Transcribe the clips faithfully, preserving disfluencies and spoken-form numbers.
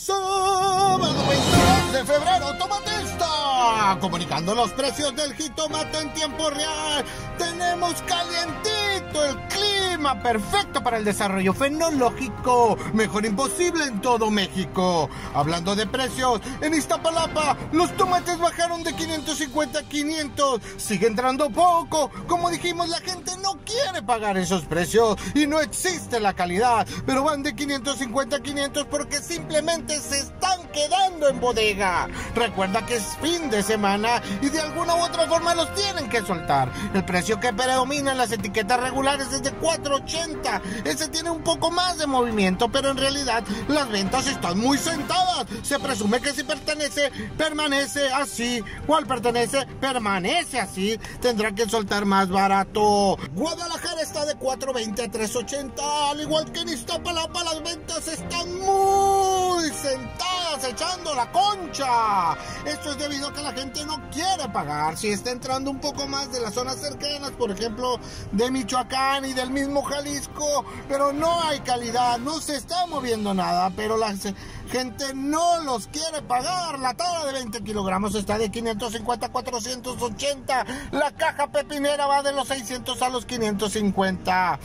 Sábado veintidós de febrero, Tomatista, comunicando los precios del jitomate en tiempo real. Tenemos calientito el clima, perfecto para el desarrollo fenológico, mejor imposible en todo México. Hablando de precios, en Iztapalapa los tomates bajaron de quinientos cincuenta a quinientos, sigue entrando poco. Como dijimos, la gente no quiere pagar esos precios y no existe la calidad, pero van de quinientos cincuenta a quinientos porque simplemente se están quedando en bodega. Recuerda que es fin de semana y de alguna u otra forma los tienen que soltar. El precio que predomina en las etiquetas regulares es de cuatro ochenta. Ese tiene un poco más de movimiento, pero en realidad las ventas están muy sentadas. Se presume que si pertenece, permanece así. ¿Cuál pertenece? Permanece así. Tendrá que soltar más barato. Guadalajara está de cuatro veinte a tres ochenta. Al igual que en Iztapalapa, las ventas están muy sentadas, echando la concha. Esto es debido a que la gente no quiere pagar. Si está entrando un poco más de las zonas cercanas, por ejemplo, de Michoacán y del mismo Jalisco, pero no hay calidad, no se está moviendo nada, pero la gente no los quiere pagar. La tabla de veinte kilogramos está de quinientos cincuenta a cuatrocientos ochenta. La caja pepinera va de los seiscientos a los quinientos cincuenta.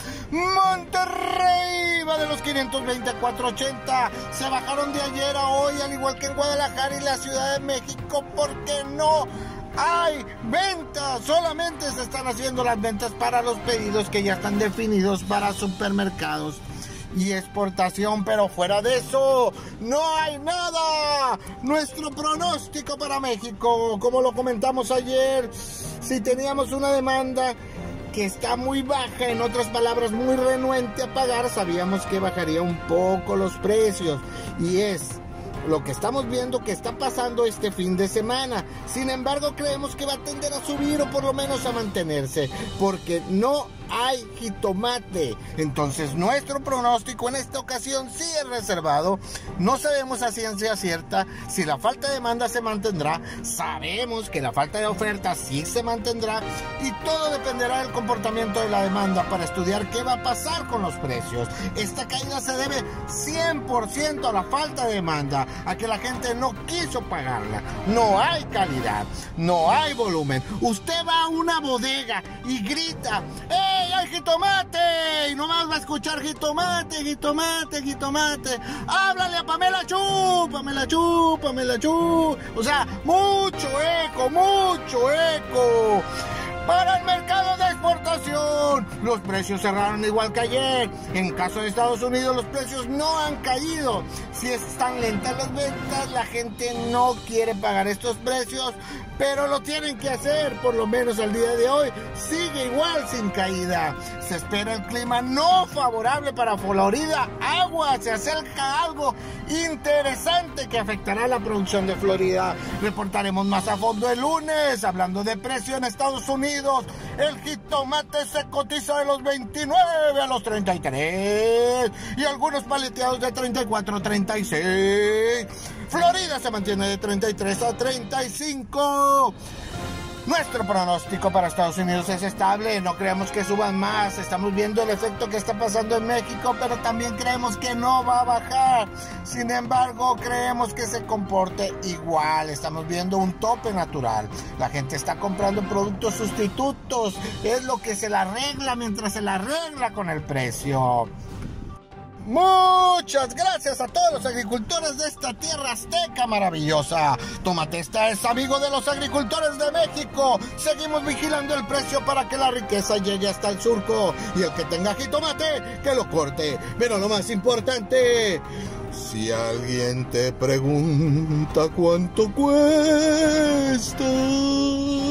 Monterrey va de los quinientos veinte a cuatrocientos ochenta. Se bajaron de ayer a hoy, al igual que en Guadalajara y la Ciudad de México, porque no hay ventas. Solamente se están haciendo las ventas para los pedidos que ya están definidos para supermercados y exportación, pero fuera de eso no hay nada. Nuestro pronóstico para México, como lo comentamos ayer, si teníamos una demanda que está muy baja, en otras palabras muy renuente a pagar, sabíamos que bajaría un poco los precios, y es lo que estamos viendo que está pasando este fin de semana. Sin embargo, creemos que va a tender a subir o por lo menos a mantenerse, porque no hay jitomate. Entonces nuestro pronóstico en esta ocasión sí es reservado. No sabemos a ciencia cierta si la falta de demanda se mantendrá. Sabemos que la falta de oferta sí se mantendrá, y todo dependerá del comportamiento de la demanda para estudiar qué va a pasar con los precios. Esta caída se debe cien por ciento a la falta de demanda, a que la gente no quiso pagarla. No hay calidad, no hay volumen. Usted va a una bodega y grita: ¡eh! ¡Hay jitomate! Y nomás va a escuchar jitomate, jitomate, jitomate. Háblale a Pamela Chu, Pamela Chu, Pamela Chu. O sea, mucho eco, mucho eco. Para el mercado de exportación, los precios cerraron igual que ayer. En caso de Estados Unidos, los precios no han caído. Si están lentas las ventas, la gente no quiere pagar estos precios, pero lo tienen que hacer. Por lo menos al día de hoy sigue igual, sin caída. Se espera el clima no favorable para Florida. Agua, se acerca algo interesante que afectará la producción de Florida. Reportaremos más a fondo el lunes. Hablando de precio en Estados Unidos, el jitomate se cotiza de los veintinueve a los treinta y tres, y algunos paleteados de treinta y cuatro a treinta y seis. Florida se mantiene de treinta y tres a treinta y cinco. Nuestro pronóstico para Estados Unidos es estable, no creemos que suban más. Estamos viendo el efecto que está pasando en México, pero también creemos que no va a bajar. Sin embargo, creemos que se comporte igual. Estamos viendo un tope natural. La gente está comprando productos sustitutos. Es lo que se la arregla mientras se la arregla con el precio. Muchas gracias a todos los agricultores de esta tierra azteca maravillosa. Tomatista es amigo de los agricultores de México. Seguimos vigilando el precio para que la riqueza llegue hasta el surco. Y el que tenga jitomate, que lo corte. Pero lo más importante, si alguien te pregunta cuánto cuesta,